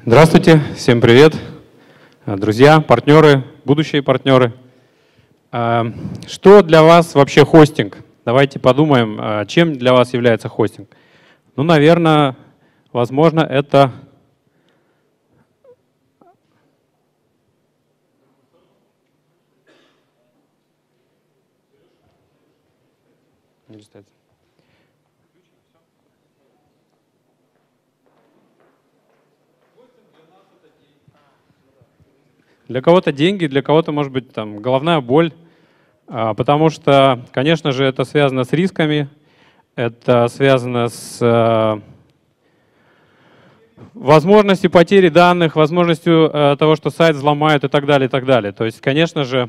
Здравствуйте, всем привет, друзья, партнеры, будущие партнеры. Что для вас вообще хостинг? Давайте подумаем, чем для вас является хостинг. Ну, наверное, возможно, это для кого-то деньги, для кого-то, может быть, там, головная боль, потому что, конечно же, это связано с рисками, это связано с возможностью потери данных, возможностью того, что сайт взломают и так далее, и так далее. То есть, конечно же,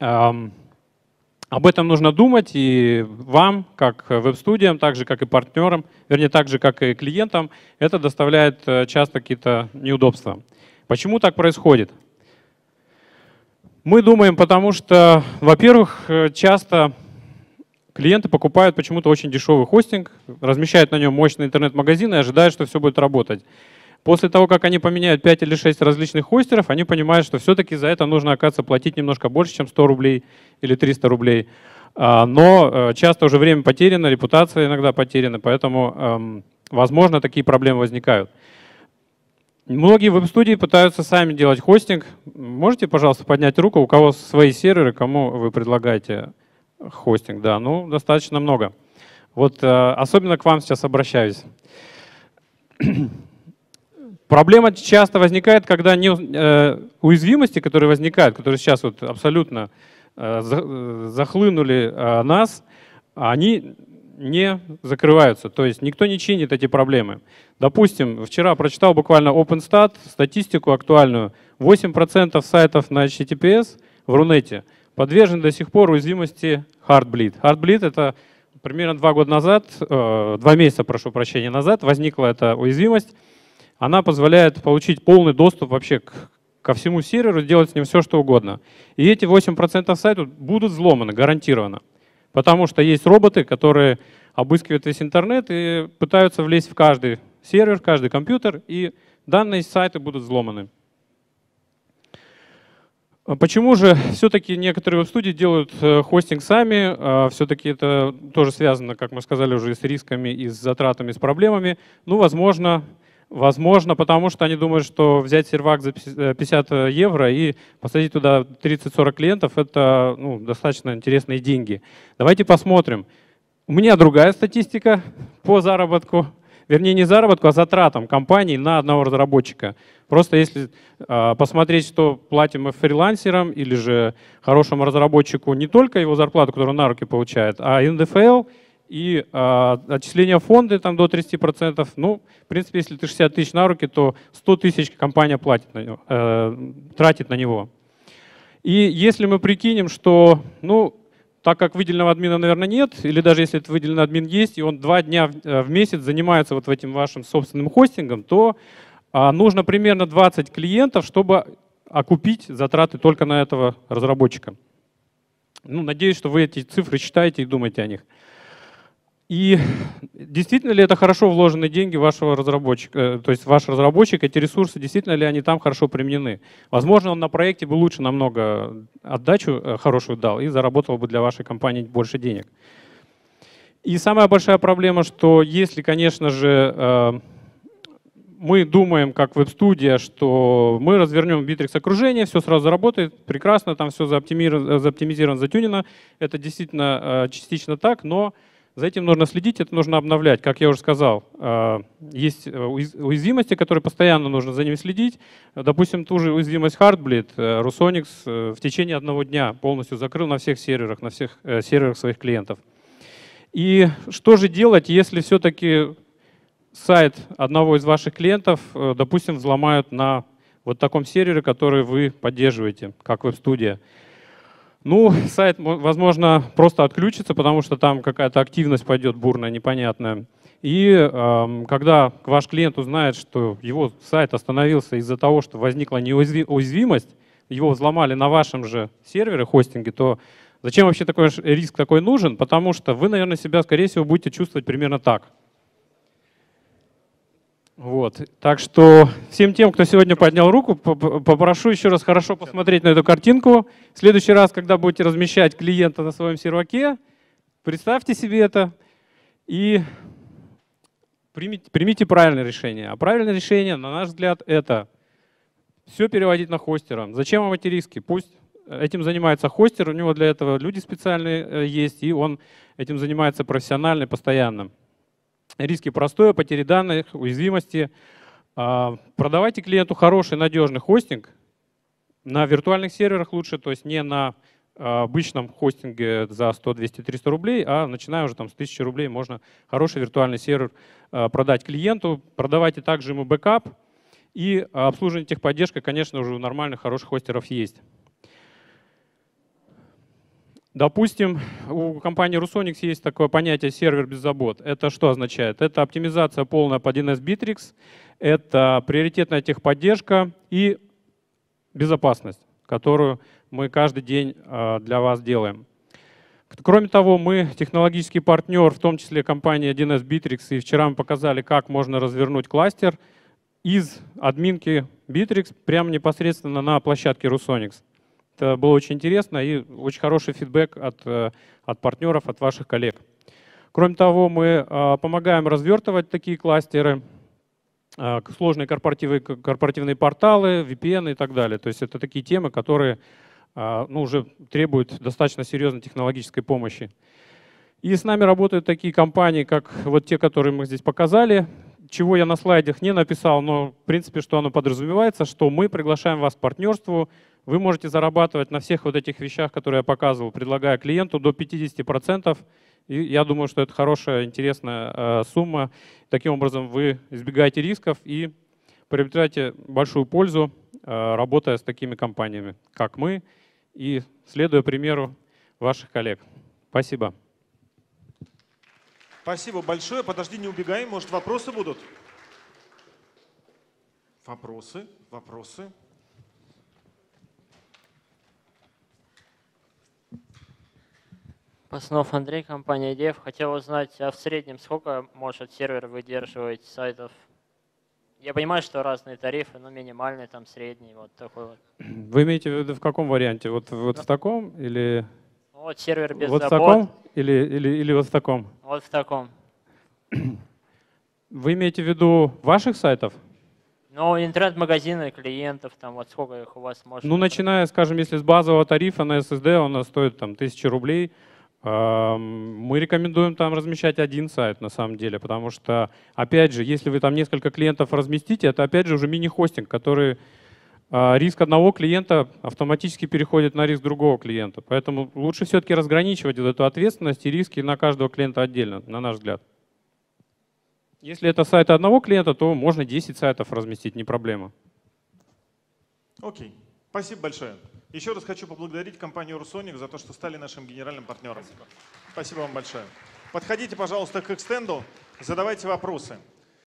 об этом нужно думать и вам, как веб-студиям, так же, как и партнерам, вернее, так же, как и клиентам, это доставляет часто какие-то неудобства. Почему так происходит? Мы думаем, потому что, во-первых, часто клиенты покупают почему-то очень дешевый хостинг, размещают на нем мощный интернет-магазин и ожидают, что все будет работать. После того, как они поменяют 5 или 6 различных хостеров, они понимают, что все-таки за это нужно, оказывается, платить немножко больше, чем 100 рублей или 300 рублей. Но часто уже время потеряно, репутация иногда потеряна, поэтому, возможно, такие проблемы возникают. Многие веб-студии пытаются сами делать хостинг. Можете, пожалуйста, поднять руку, у кого свои серверы, кому вы предлагаете хостинг? Да, ну, достаточно много. Вот особенно к вам сейчас обращаюсь. Проблема часто возникает, когда уязвимости, которые возникают, которые сейчас вот абсолютно захлынули нас, они не закрываются. То есть никто не чинит эти проблемы. Допустим, вчера прочитал буквально OpenStat, статистику актуальную. 8% сайтов на HTTPS в Рунете подвержены до сих пор уязвимости Heartbleed. Heartbleed — это примерно 2 года назад, 2 месяца, прошу прощения, назад возникла эта уязвимость. Она позволяет получить полный доступ вообще ко всему серверу, делать с ним все, что угодно. И эти 8% сайтов будут взломаны, гарантированно. Потому что есть роботы, которые обыскивают весь интернет и пытаются влезть в каждый сервер, в каждый компьютер, и данные сайты будут взломаны. Почему же все-таки некоторые веб-студии делают хостинг сами? Все-таки это тоже связано, как мы сказали, уже с рисками, и с затратами, с проблемами. Ну, возможно, потому что они думают, что взять сервак за 50 евро и посадить туда 30-40 клиентов — это достаточно интересные деньги. Давайте посмотрим. У меня другая статистика по заработку. Вернее, не заработку, а затратам компаний на одного разработчика. Просто если посмотреть, что платим мы фрилансерам или же хорошему разработчику, не только его зарплату, которую он на руки получает, а и НДФЛ, и отчисления в фонды там, до 30%. Ну, в принципе, если ты 60 тысяч на руки, то 100 тысяч компания платит на него, тратит на него. И если мы прикинем, что, так как выделенного админа, наверное, нет, или даже если этот выделенный админ есть, и он 2 дня в месяц занимается вот этим вашим собственным хостингом, то нужно примерно 20 клиентов, чтобы окупить затраты только на этого разработчика. Надеюсь, что вы эти цифры считаете и думаете о них. И действительно ли это хорошо вложенные деньги вашего разработчика, то есть ваш разработчик, эти ресурсы, действительно ли они там хорошо применены? Возможно, он на проекте бы лучше намного отдачу хорошую дал и заработал бы для вашей компании больше денег. И самая большая проблема, что если, конечно же, мы думаем, как веб-студия, что мы развернем Bittrex окружение, все сразу заработает, прекрасно, там все заоптимизировано, затюнено, это действительно частично так, но за этим нужно следить, это нужно обновлять. Как я уже сказал, есть уязвимости, которые постоянно нужно за ними следить. Допустим, ту же уязвимость Heartbleed, Rusonix в течение 1 дня полностью закрыл на всех серверах своих клиентов. И что же делать, если все-таки сайт одного из ваших клиентов, допустим, взломают на вот таком сервере, который вы поддерживаете, как веб-студия? Сайт, возможно, просто отключится, потому что там какая-то активность пойдет бурная, непонятная. И когда ваш клиент узнает, что его сайт остановился из-за того, что возникла уязвимость, его взломали на вашем же сервере, хостинге, то зачем вообще такой риск такой нужен? Потому что вы, наверное, себя, скорее всего, будете чувствовать примерно так. Вот. Так что всем тем, кто сегодня поднял руку, попрошу еще раз хорошо посмотреть на эту картинку. В следующий раз, когда будете размещать клиента на своем серваке, представьте себе это и примите правильное решение. А правильное решение, на наш взгляд, это все переводить на хостера. Зачем вам эти риски? Пусть этим занимается хостер, у него для этого люди специальные есть, и он этим занимается профессионально и постоянно. Риски простое, потери данных, уязвимости. Продавайте клиенту хороший, надежный хостинг. На виртуальных серверах лучше, то есть не на обычном хостинге за 100, 200, 300 рублей, а начиная уже там с 1000 рублей можно хороший виртуальный сервер продать клиенту. Продавайте также ему бэкап. И обслуживание техподдержка, конечно, уже у нормальных, хороших хостеров есть. Допустим, у компании Rusonix есть такое понятие «сервер без забот». Это что означает? Это оптимизация полная под DNS Bittrex, это приоритетная техподдержка и безопасность, которую мы каждый день для вас делаем. Кроме того, мы технологический партнер, в том числе компания DNS Bittrex, и вчера мы показали, как можно развернуть кластер из админки Bittrex прямо непосредственно на площадке Rusonix. Это было очень интересно и очень хороший фидбэк от партнеров, от ваших коллег. Кроме того, мы помогаем развертывать такие кластеры, сложные корпоративные порталы, VPN и так далее. То есть это такие темы, которые уже требуют достаточно серьезной технологической помощи. И с нами работают такие компании, как вот те, которые мы здесь показали, чего я на слайдах не написал, но в принципе, что оно подразумевается, что мы приглашаем вас к партнерству. Вы можете зарабатывать на всех вот этих вещах, которые я показывал, предлагая клиенту до 50%. И я думаю, что это хорошая, интересная сумма. Таким образом, вы избегаете рисков и приобретаете большую пользу, работая с такими компаниями, как мы, и следуя примеру ваших коллег. Спасибо. Спасибо большое. Подожди, не убегай. Может, вопросы будут? Вопросы? Вопросы? Паснов Андрей, компания Dev. Хотел узнать, а в среднем сколько может сервер выдерживать сайтов? Я понимаю, что разные тарифы, но минимальный, там средний, вот такой вот. Вы имеете в виду в каком варианте? Вот в таком или… Вот сервер без вот забот. В таком или вот в таком? Вот в таком. Вы имеете в виду ваших сайтов? Ну, интернет-магазины клиентов, там вот сколько их у вас может? Ну, начиная, скажем, если с базового тарифа на SSD, он стоит там 1000 рублей, мы рекомендуем там размещать один сайт на самом деле, потому что, опять же, если вы там несколько клиентов разместите, это опять же уже мини-хостинг, который риск одного клиента автоматически переходит на риск другого клиента. Поэтому лучше все-таки разграничивать эту ответственность и риски на каждого клиента отдельно, на наш взгляд. Если это сайты одного клиента, то можно 10 сайтов разместить, не проблема. Окей. Спасибо большое. Еще раз хочу поблагодарить компанию Rusonix за то, что стали нашим генеральным партнером. Спасибо вам большое. Подходите, пожалуйста, к экстенду, задавайте вопросы.